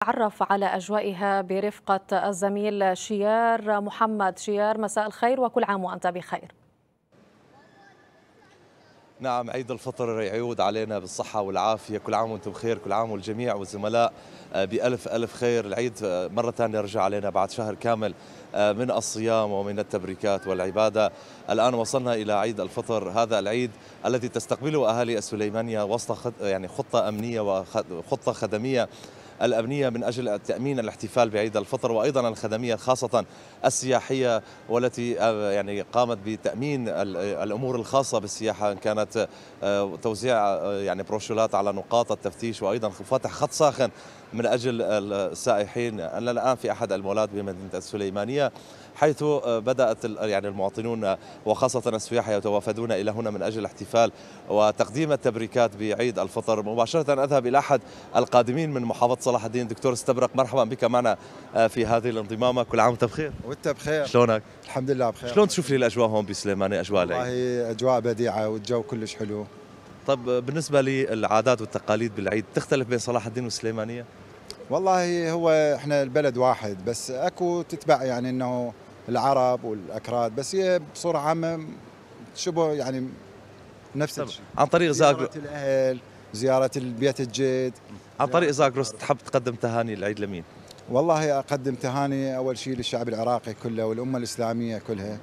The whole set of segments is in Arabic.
نتعرف على أجوائها برفقة الزميل شيار محمد. شيار، مساء الخير وكل عام وأنت بخير. نعم، عيد الفطر يعود علينا بالصحة والعافية، كل عام وانتم بخير، كل عام والجميع والزملاء بألف ألف خير. العيد مرة ثانية رجع علينا بعد شهر كامل من الصيام ومن التبريكات والعبادة. الآن وصلنا إلى عيد الفطر، هذا العيد الذي تستقبله أهالي السليمانية وسط خطة أمنية وخطة خدمية. الأمنية من أجل تأمين الاحتفال بعيد الفطر، وأيضا الخدمية خاصة السياحية، والتي قامت بتأمين الأمور الخاصة بالسياحة، إن كانت توزيع بروشورات على نقاط التفتيش، وأيضا فتح خط ساخن من أجل السائحين. أنا الآن في أحد المولات بمدينة السليمانية، حيث بدأت المواطنون وخاصة السياح يتوافدون إلى هنا من أجل الاحتفال وتقديم التبريكات بعيد الفطر. مباشرة أذهب إلى أحد القادمين من محافظة صلاح الدين، دكتور استبرق، مرحبا بك معنا في هذه الانضمامة. كل عام وأنت بخير. وأنت بخير. شلونك؟ الحمد لله بخير. شلون تشوف لي الأجواء هون بسليمانية، أجواء العيد؟ والله أجواء بديعة والجو كلش حلو. طب بالنسبة للعادات والتقاليد بالعيد تختلف بين صلاح الدين والسليمانية؟ والله هو احنا البلد واحد، بس اكو تتبع انه العرب والاكراد، بس هي بصورة عامة شبه نفس الشيء. عن طريق زيارة الاهل، زيارة البيت الجد. عن طريق زاغروس تحب تقدم تهاني العيد لمين؟ والله اقدم تهاني اول شيء للشعب العراقي كله والامة الاسلامية كلها،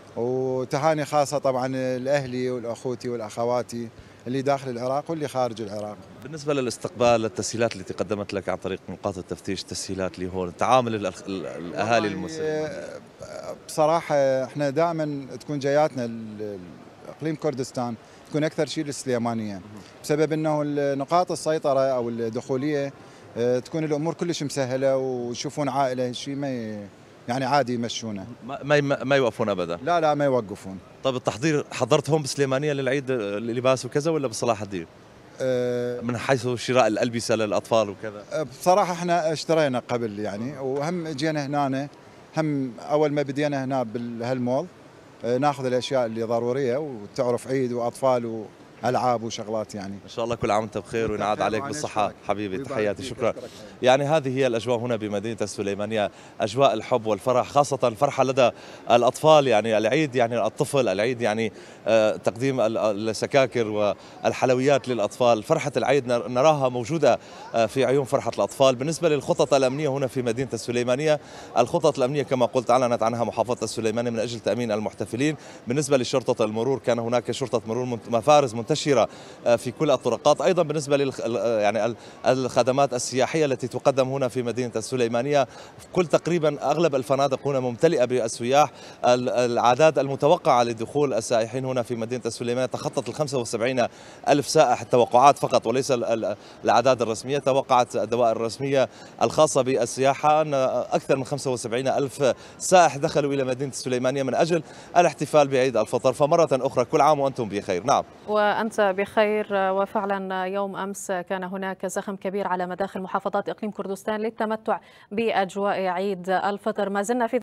وتهاني خاصة طبعا لاهلي والاخوتي والاخواتي اللي داخل العراق واللي خارج العراق. بالنسبة للاستقبال، التسهيلات التي قدمت لك عن طريق نقاط التفتيش، تسهيلات اللي هون تعامل الأهالي المسلمين؟ بصراحة احنا دائما تكون جاياتنا اقليم كردستان تكون اكثر شيء للسليمانية، بسبب انه نقاط السيطرة او الدخولية تكون الامور كلش مسهلة، ويشوفون عائلة شيء ما عادي يمشونه، ما يوقفون ابدا. لا ما يوقفون. طيب التحضير حضرت هون بسليمانية للعيد اللباس وكذا ولا بصلاح الدين؟ من حيث شراء الألبسة للأطفال وكذا؟ بصراحة احنا اشترينا قبل وهم جينا هنا، هم اول ما بدينا هنا بهالمول ناخذ الاشياء اللي ضرورية، وتعرف عيد واطفال والعاب وشغلات ان شاء الله كل عام وانت بخير وينعاد عليك بالصحة حبيبي، تحياتي، شكرا. هذه هي الأجواء هنا بمدينة السليمانية، أجواء الحب والفرح، خاصة الفرحة لدى الأطفال. العيد الطفل، العيد تقديم السكاكر والحلويات للأطفال. فرحة العيد نراها موجودة في عيون فرحة الأطفال. بالنسبة للخطط الأمنية هنا في مدينة السليمانية، الخطط الأمنية كما قلت أعلنت عنها محافظة السليمانية من أجل تأمين المحتفلين. بالنسبة لشرطة المرور، كان هناك شرطة مرور مفارز منتشرة في كل الطرقات. أيضا بالنسبة الخدمات السياحية التي تقدم هنا في مدينة السليمانية، تقريبا أغلب الفنادق هنا ممتلئة بالسياح. الأعداد المتوقعة لدخول السائحين هنا في مدينة السليمانية تخطت 75 ألف سائح، التوقعات فقط وليس الأعداد الرسمية. توقعت الدوائر الرسمية الخاصة بالسياحة أن أكثر من 75 ألف سائح دخلوا إلى مدينة السليمانية من أجل الاحتفال بعيد الفطر. فمرة أخرى كل عام وأنتم بخير. نعم وأنت بخير. وفعلا يوم أمس كان هناك زخم كبير على مداخل محافظات إقليم كردستان للتمتع بأجواء عيد الفطر. ما زلنا في